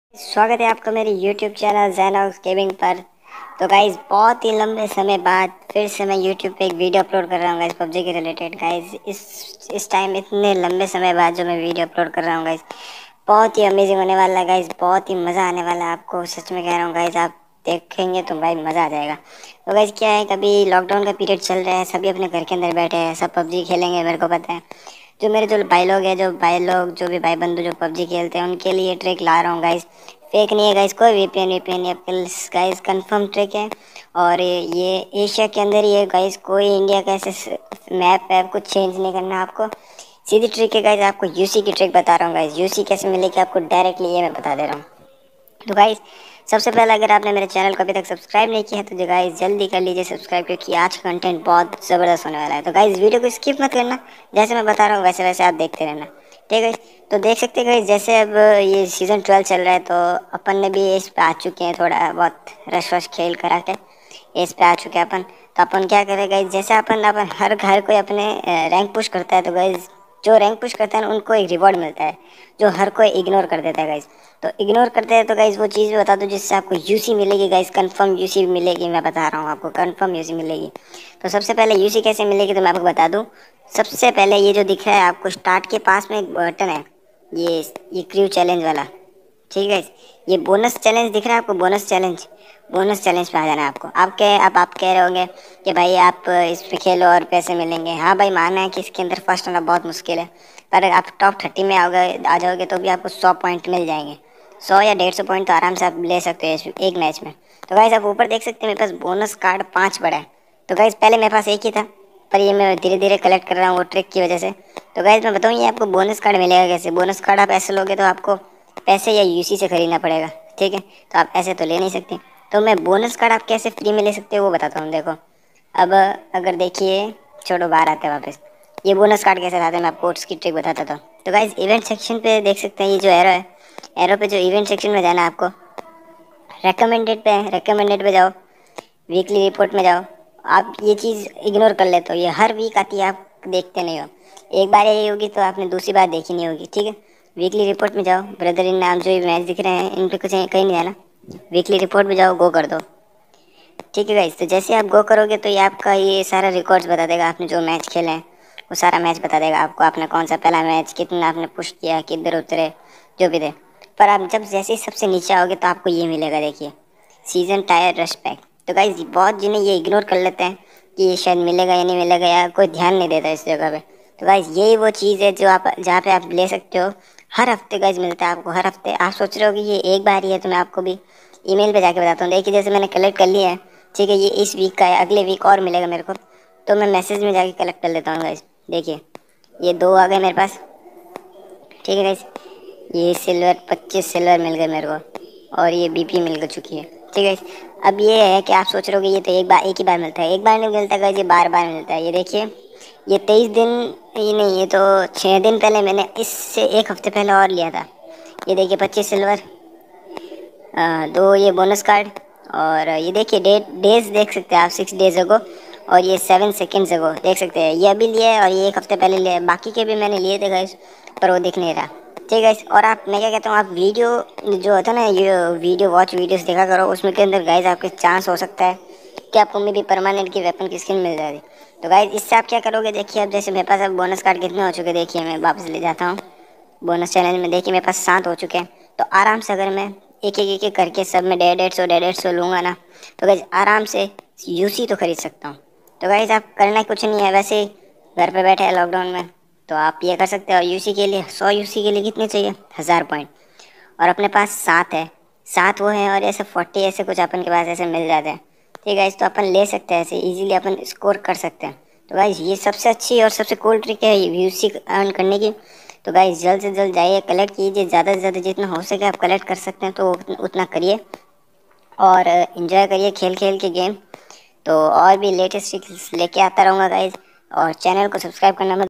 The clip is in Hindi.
स्वागत है आपका मेरे YouTube चैनल ज़ैनॉक्स गेमिंग पर। तो गाइज़ बहुत ही लंबे समय बाद फिर से मैं YouTube पे एक वीडियो अपलोड कर रहा हूँ गाइज़, पबजी के रिलेटेड। गाइज़ इस टाइम इतने लंबे समय बाद जो मैं वीडियो अपलोड कर रहा हूँ गाइज़, बहुत ही अमेजिंग होने वाला है गाइज़, बहुत ही मज़ा आने वाला है आपको, सच में कह रहा हूँ गाइज़। आप देखेंगे तो भाई मज़ा आ जाएगा। तो गाइज़ क्या है, कभी लॉकडाउन का पीरियड चल रहा है, सभी अपने घर के अंदर बैठे हैं, सब पबजी खेलेंगे मेरे को पता है। जो मेरे जो भाई लोग हैं, जो भी भाई बंधु जो पबजी खेलते हैं, उनके लिए ट्रिक ला रहा हूँ गाइज़। फेक नहीं है गाइज़, कोई वीपीएन या गाइज़ कंफर्म ट्रिक है। और ये एशिया के अंदर ही है गाइज़, कोई इंडिया का ऐसे मैप वैप कुछ चेंज नहीं करना आपको, सीधी ट्रिक है गाइज़। आपको यूसी की ट्रिक बता रहा हूँ गाइज़, यूसी कैसे मिलेगी आपको डायरेक्टली ये मैं बता दे रहा हूँ। तो गाइज़ सबसे पहले अगर आपने मेरे चैनल को अभी तक सब्सक्राइब नहीं किया है तो गाइज़ जल्दी कर लीजिए सब्सक्राइब, क्योंकि आज कंटेंट बहुत ज़बरदस्त होने वाला है। तो गाइज़ वीडियो को स्किप मत करना, जैसे मैं बता रहा हूँ वैसे वैसे आप देखते रहना, ठीक है। तो देख सकते हैं गाइज़, जैसे अब ये सीज़न 12 चल रहा है तो अपन ने भी इस पे आ चुके हैं, थोड़ा बहुत रश वश खेल करा के इस पे आ चुके हैं अपन। तो अपन क्या करें गाइज़, जैसे अपन हर घर कोई अपने रैंक पुश करता है, तो गाइज़ जो रैंक पुश करता है ना उनको एक रिवॉर्ड मिलता है, जो हर कोई इग्नोर कर देता है गाइज़। तो इग्नोर करते हैं तो गाइज़ वो चीज़ भी बता दो जिससे आपको यूसी मिलेगी गाइज़, कंफर्म यूसी मिलेगी, मैं बता रहा हूँ आपको कंफर्म यूसी मिलेगी। तो सबसे पहले यूसी कैसे मिलेगी तो मैं आपको बता दूँ। सबसे पहले ये जो दिख रहा है आपको स्टार्ट के पास में एक बटन है, ये क्रू चैलेंज वाला, ठीक है। ये बोनस चैलेंज दिख रहा है आपको, बोनस चैलेंज पे आ जाना है आपको। आप कह रहे होंगे कि भाई आप इस पे खेलो और पैसे मिलेंगे। हाँ भाई, माना है कि इसके अंदर फर्स्ट होना बहुत मुश्किल है, पर आप टॉप 30 में आ जाओगे तो भी आपको 100 पॉइंट मिल जाएंगे। 100 या 150 पॉइंट तो आराम से आप ले सकते हो एक मैच में। तो गाइज आप ऊपर देख सकते हैं मेरे पास बोनस कार्ड 5 पड़ा है। तो गाइज पहले मेरे पास एक ही था, पर ये मैं धीरे धीरे कलेक्ट कर रहा हूँ वो ट्रिक की वजह से। तो गाइज मैं बताऊँ ये आपको बोनस कार्ड मिलेगा कैसे। बोनस कार्ड आप ऐसे लोगे तो आपको पैसे या यूसी से खरीदना पड़ेगा, ठीक है। तो आप ऐसे तो ले नहीं सकते। तो मैं बोनस कार्ड आप कैसे फ्री में ले सकते हो वो बताता हूँ। देखो अब अगर देखिए, छोड़ो बाहर आते हैं वापस, ये बोनस कार्ड कैसे आते हैं मैं आपको उसकी ट्रिक बताता था। तो गाइज इवेंट सेक्शन पे देख सकते हैं, ये जो एरो है, एरो पे जो इवेंट सेक्शन में जाना है आपको, रेकमेंडेड पे है, रेकमेंडेड पे जाओ, वीकली रिपोर्ट में जाओ। आप ये चीज़ इग्नोर कर लेते हो, ये हर वीक आती है, आप देखते नहीं हो। एक बार यही होगी तो आपने दूसरी बार देखी नहीं होगी, ठीक है। वीकली रिपोर्ट में जाओ, ब्रदर इन नाम जो मैच दिख रहे हैं इन पे कुछ कहीं नहीं जाना, वीकली रिपोर्ट में जाओ, गो कर दो, ठीक है गाइस। तो जैसे आप गो करोगे तो ये आपका ये सारा रिकॉर्ड्स बता देगा, आपने जो मैच खेले हैं वो सारा मैच बता देगा आपको, आपने कौन सा पहला मैच, कितना आपने पुश किया, किधर उतरे, जो भी थे। पर आप जब जैसे ही सबसे नीचे आओगे तो आपको ये मिलेगा, देखिए, सीजन टायर रश पैक। तो गाइस बहुत जिन्हें ये इग्नोर कर लेते हैं कि ये शायद मिलेगा या नहीं मिलेगा, या कोई ध्यान नहीं देता इस जगह पे। तो गाइस यही वो चीज़ है जो आप जहाँ पे आप ले सकते हो। हर हफ्ते गाइस मिलता है आपको, हर हफ्ते। आप सोच रहे हो कि ये एक बार ही है, तो मैं आपको भी ईमेल पे जाके बताता हूँ। देखिए जैसे मैंने कलेक्ट कर लिया है, ठीक है, ये इस वीक का है, अगले वीक और मिलेगा मेरे को, तो मैं मैसेज में जाके कलेक्ट कर लेता हूँ गाइस। देखिए ये 2 आ गए मेरे पास, ठीक है गाइस। ये सिल्वर 25 सिल्वर मिल गए मेरे को, और ये बीपी मिल चुकी है, ठीक है। अब ये है कि आप सोच रहे हो कि ये तो एक ही बार मिलता है, एक बार नहीं मिलता गाइस, ये बार बार मिलता है। ये देखिए ये 23 दिन, ये नहीं, ये तो 6 दिन पहले मैंने इससे एक हफ्ते पहले और लिया था। ये देखिए 25 सिल्वर, 2 ये बोनस कार्ड, और ये देखिए डेज देख सकते हैं आप, 6 डेज अगो, और ये 7 सेकेंड्स अगो देख सकते हैं। ये अभी लिया है और ये एक हफ्ते पहले लिया है, बाकी के भी मैंने लिए थे गाइस, पर वो दिख नहीं रहा, ठीक है। और आप, मैं क्या कहता हूँ, आप वीडियो जो होता है ना, ये वीडियो वॉच वीडियोस देखा करो, उसमें के अंदर गाइस आपके चांस हो सकता है कि आपको मे भी परमानेंट की वेपन की स्किन मिल जाएगी। तो गाइस इससे आप क्या करोगे, देखिए अब जैसे मेरे पास अब बोनस कार्ड कितने हो चुके, देखिए मैं वापस ले जाता हूँ बोनस चैलेंज में। देखिए मेरे पास 7 हो चुके हैं। तो आराम से अगर मैं एक एक करके सब में 150 लूँगा ना, तो गाइज आराम से यूसी तो खरीद सकता हूँ। तो गाइज आप करना कुछ नहीं है, वैसे घर पे बैठे हैं लॉकडाउन में, तो आप ये कर सकते हो। यूसी के लिए 100 यूसी के लिए कितने चाहिए, 1000 पॉइंट, और अपने पास 7 है, 7 वो है, और ऐसे 40 ऐसे कुछ अपन के पास ऐसे मिल जाते हैं, ठीक है। तो अपन ले सकते हैं, ऐसे इजीली अपन स्कोर कर सकते हैं। तो गाइज ये सबसे अच्छी और सबसे कूल ट्रिक है यूसी अर्न करने की। तो गाइज जल्द से जल्द जाइए, कलेक्ट कीजिए, ज़्यादा से ज़्यादा जितना हो सके आप कलेक्ट कर सकते हैं तो उतना करिए, और इन्जॉय करिए खेल खेल के गेम। तो और भी लेटेस्ट ट्रिक्स लेके आता रहूँगा गाइज, और चैनल को सब्सक्राइब करना मत